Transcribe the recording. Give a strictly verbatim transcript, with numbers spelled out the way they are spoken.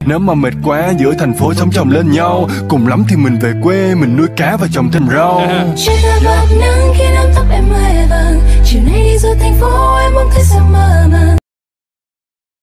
Nếu mà mệt quá giữa thành phố sống chồng lên nhau, cùng lắm thì mình về quê mình nuôi cá và trồng thêm rau. Trên bạc nắng khi nắm tóc em hoe vàng, chiều nay đi du thành phố em mong thấy sao mơ màng.